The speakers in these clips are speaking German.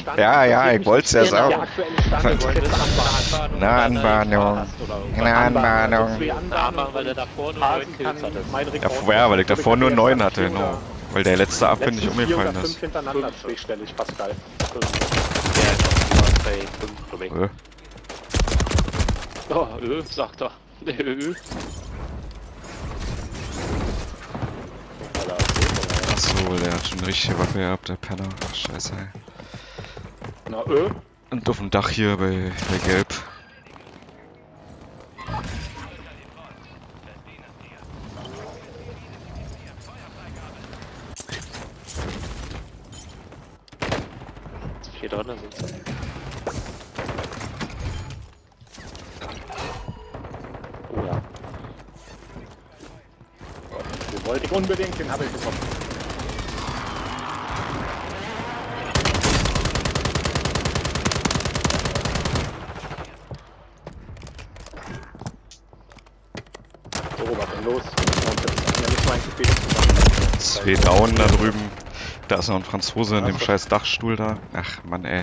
Stand. Ja, ich wollte es ja Der sagen. aktuelle Stand. Wir wollen wissen, Eine Anbahnung. Eine Anbahnung. Anbahnung, weil der davor nur 9 Kills hatte. Ja, weil ich davor nur 9 hatte, genau. Weil der letzte Up nicht umgefallen ist. 5 hintereinander zweistellig, Pascal. Ja, ich bei 5, glaube ich. Oh, sagt er. Achso, der hat schon eine richtige Waffe gehabt, der Penner. Ach, scheiße, ey. Na, Und auf dem Dach hier bei Gelb. Hier drin sind sie. Oh ja. Den wollte ich unbedingt, den habe ich bekommen. So, was denn los? Zwei Down da drüben. Da ist noch ein Franzose in dem scheiß Dachstuhl da. Ach Mann, ey.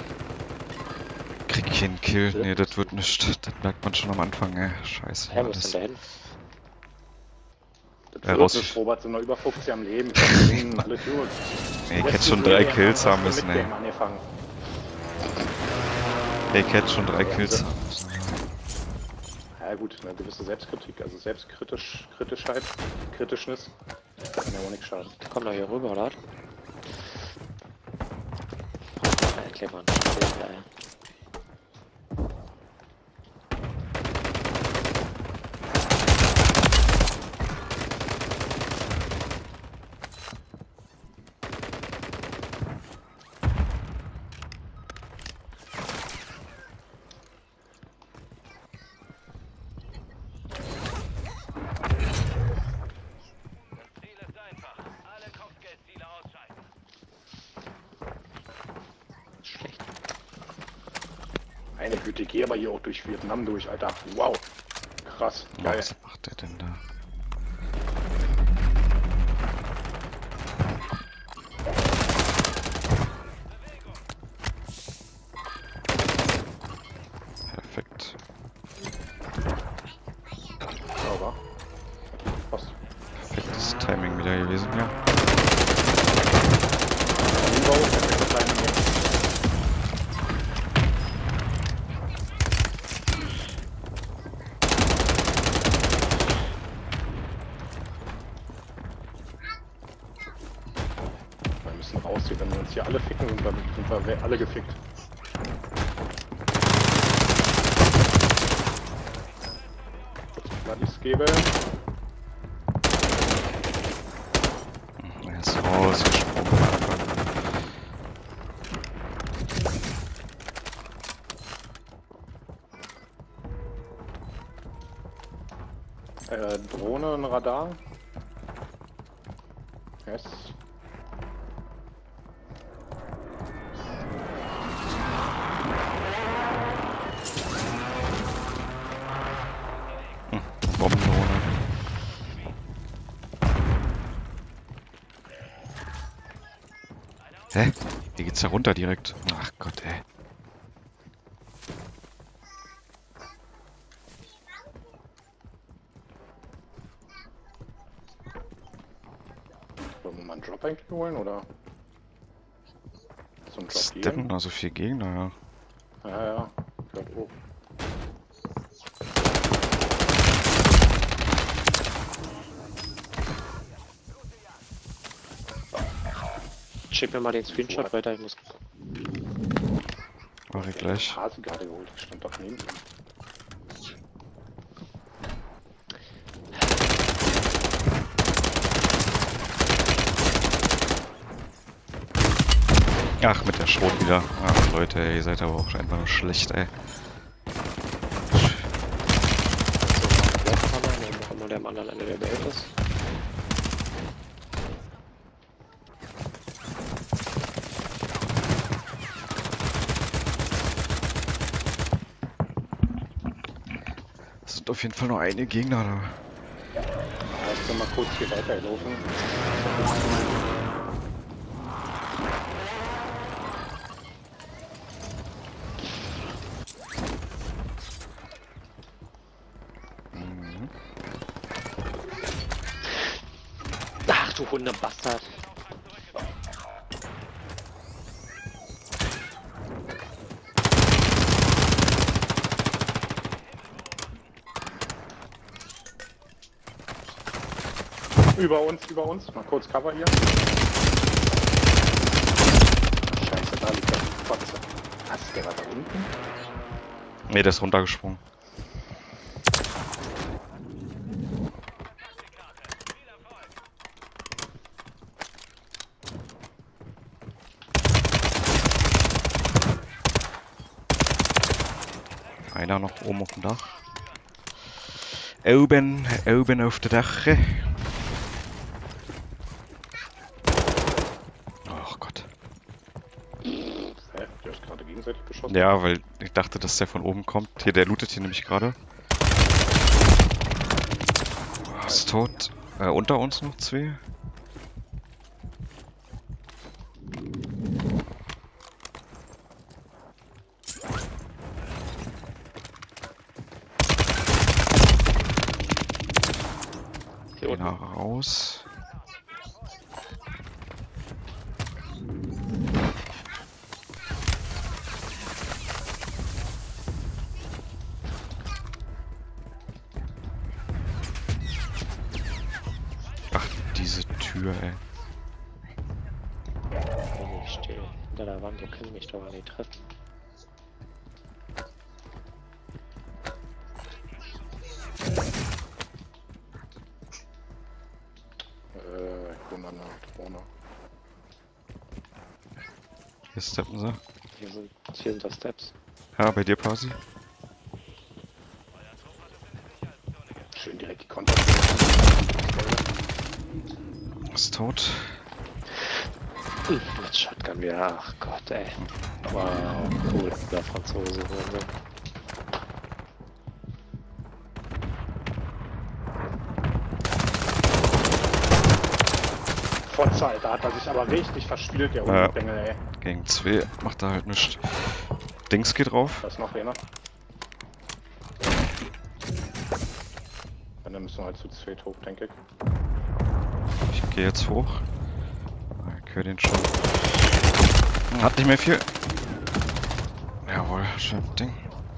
Krieg ich einen Kill? Nee, das wird nicht. Das merkt man schon am Anfang, ey. Scheiße. Ja, wo ist denn der hin? Das ist Robert, sind noch über 50 am Leben. Alles gut. Nee, ich hätte schon 3 Kills haben müssen, ey. Ich hätte schon 3 Kills haben müssen. Ja gut, eine gewisse Selbstkritik, also Selbstkritischheit, Kritischnis, kann ja auch nichts schaden. Komm da hier rüber, oder? Erklär mal. Meine Güte, geh aber hier auch durch Vietnam durch, Alter. Wow. Krass. Geil. Was macht der denn da? Perfekt. Sauber. Was? Perfektes Timing wieder gewesen, ja. Wir müssen rausziehen, wenn wir uns hier alle ficken, sind wir alle gefickt. Mal die Skebe. Er ist rausgesprungen. Drohne und Radar. Yes. Bombendrohne. Hä? Hier geht's da runter direkt. Ach Gott, ey. Wollen wir mal einen Drop eigentlich holen, oder? So ein Drop hier? Steppen, also 4 Gegner, ja. Ja. Ich glaub, oh. Schick mir mal den Screenshot weiter, ich muss. Mach ich gleich. Hase gerade geholt, ich stand doch neben ihm. Ach, mit der Schrot wieder. Ach Leute, ey, ihr seid aber auch einfach nur schlecht, ey. So, der am anderen Ende der Welt ist. Es sind auf jeden Fall nur einige Gegner da. Ja, ich kann mal kurz hier weiterlaufen. du Hundebastard. Über uns. Mal kurz Cover hier. Scheiße, da liegt der Fotze. Was, der war da unten? Ne, der ist runtergesprungen. Einer noch oben auf dem Dach. Oben auf der Dach. Oh Gott. Hä? Der ist gerade gegenseitig beschossen. Ja, weil ich dachte, dass der von oben kommt. Hier, der lootet hier nämlich gerade. Ist tot. Unter uns noch zwei. Hier unten. Einer raus. Ach, diese Tür, ey. Ich stehe hinter der Wand, ihr könnt mich doch nicht treffen. Ich hol mal eine Drohne. Hier steppen sie. Hier sind da Steps. Ja, bei dir, Pasi. Schön direkt die Konter. Ist tot. Mit Shotgun wieder, ach Gott, ey. Wow, cool, der Franzose. Fotze, Alter, hat er sich aber richtig verspielt, der Ja. Bengel, ey. Gegen zwei macht er halt nichts. Dings geht drauf. Da ist noch einer. Dann müssen wir halt zu zweit hoch, denke ich. Ich gehe jetzt hoch. Ich höre den schon. Hat nicht mehr viel. Jawohl, schön Ding.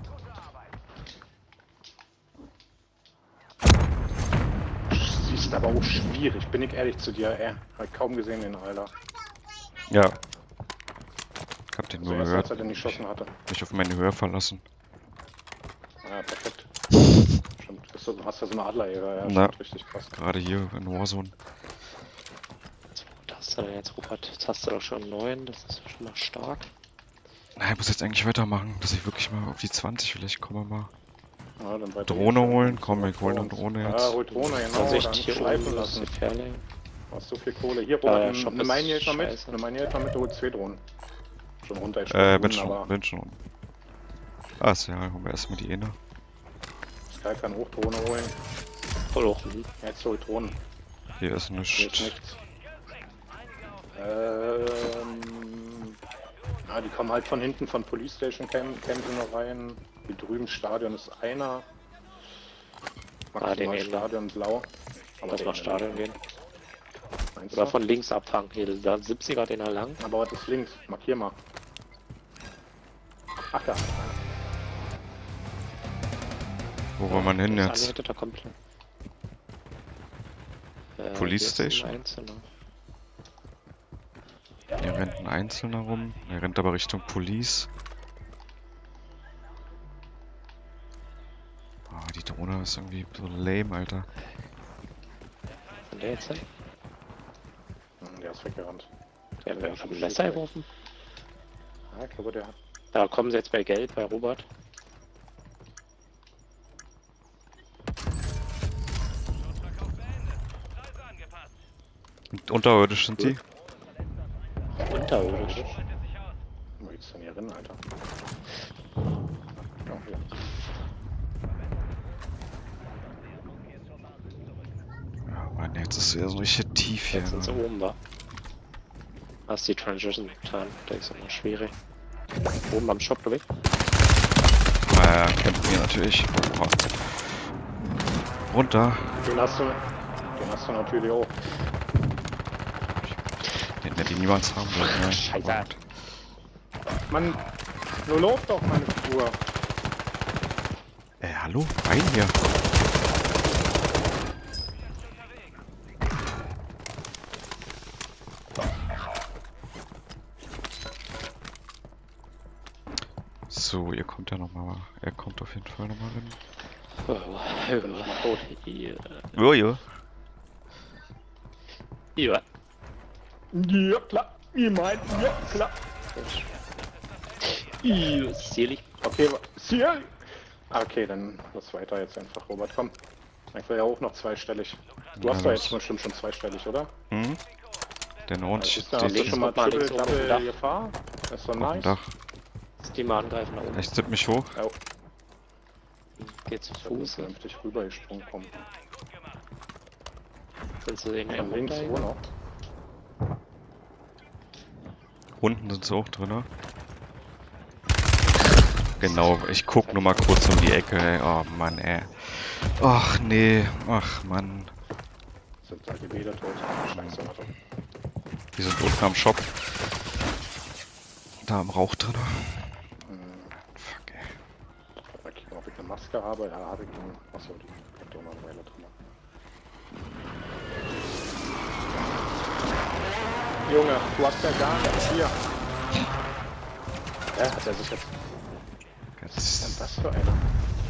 Siehst aber auch schwierig, bin ich ehrlich zu dir, ey. Hab kaum gesehen den Alter. Ja. Ich hab den So nur erst als er gehört. den geschossen hatte. Mich auf meine Höhe verlassen. Ja, perfekt. Stimmt, du hast ja so eine Adlerjäger, ja, Na. stimmt, richtig krass. Gerade hier in Warzone. Was hast du denn jetzt, Robert? Jetzt hast du doch schon 9, das ist schon mal stark. Na, ich muss jetzt eigentlich weitermachen, dass ich wirklich mal auf die 20 vielleicht komme mal. Ja, dann weiter Drohne geht's. holen? Komm, ich hol eine Drohne Ja, jetzt. hol Drohne, genau, Vorsicht, dann hier schleifen oben ist lassen. gefährlich. Du hast so viel Kohle. Hier, Ja, Robert, Shop eine ist Mine hilft mal mit. scheiße. Eine Mine hilft mal mit, du holst 2 Drohnen. Schon runter, ich Bin schon unten. Ah, ist ja, holen wir erstmal die eine. Sky kann auch Drohne holen. Voll hoch. Jetzt holt Drohnen. Hier ist Hier ist nichts. nichts. Ja, die kommen halt von hinten von Police Station kämen sie noch rein. Hier drüben Stadion ist einer. Ah, den Maximal eben. Stadion blau. Aber Lass der mal Stadion gehen. Meinst Oder du? von links abfangen. Hier, da 70er den er lang. Aber was ist links? Markier mal. Ach da. Wo will man hin Das jetzt? anhätte da komplett. Police hier ist ein Station? Einzelner. Hier rennt ein Einzelner rum. Er rennt aber Richtung Police. Oh, die Drohne ist irgendwie so lame, Alter. Von der jetzt hin? Der ist weggerannt. Der hat Ja, mir schon ein schon Messer weg. geworfen. Ja, ich glaube, der hat. Da kommen sie jetzt bei Gelb, bei Robert. Und unterirdisch sind die. Unterirdisch. Wo geht's denn hier rein, Alter? Ja, hier. Ja, Mann, jetzt ist es ja so richtig tief hier. Jetzt sind sie Ne? oben, wa? Was die Transition getan? Der ist immer schwierig. Oben am Shop, glaube ich. Naja, kämpfen wir natürlich. Oh. Runter. Den hast du natürlich auch. Ja, die niemals haben will. Ne? Scheiße. Aber- Mann, nur lob doch meine Figur. Hallo? Rein hier. So, ihr kommt ja nochmal. Er kommt auf jeden Fall nochmal hin. Bin ich mal tot. Ja. Jojo. Ja. Ja, klar. Ich mein, ja, klar. Ja, selig. Okay, hier. Okay, dann lass weiter jetzt einfach, Robert, komm. Einfach ja auch noch zweistellig. Du hast Ja, doch los. jetzt bestimmt schon zweistellig, oder? Hm? Der Nord Also, steht hast du links schon mal und mal links Triple oben auf dem Double Dach. Gefahr? Das ist doch auf dem nice. Dach. Die mal angreifen nach oben. Ich tipp mich hoch. Oh, Geht zu da muss Fuß. vernünftig rübergesprungen kommen. Willst du den Von links, wo noch? Unten sind sie auch drin. Genau, ich guck nur mal kurz um die Ecke, ey. Oh Mann, ey. Ach nee, ach Mann. Sind da die Bäder tot? Scheiße, warte. Die sind unten am Shop. Da im Rauch drin. Fuck, ey. Ob ich eine Maske habe? Ja, habe ich eine. Achso, die bleibt auch noch eine Weile drin. Junge, du hast ja gar nichts hier. Hat er sich jetzt. Was ist denn das für einer?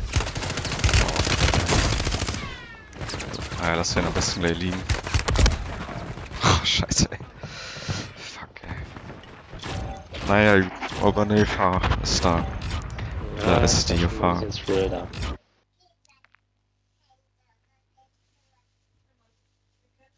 Ja, lass den am besten gleich liegen. Oh, scheiße, ey. Fuck, ey. Naja, Organilfa ist da. Da ist die Gefahr. Jetzt früher da.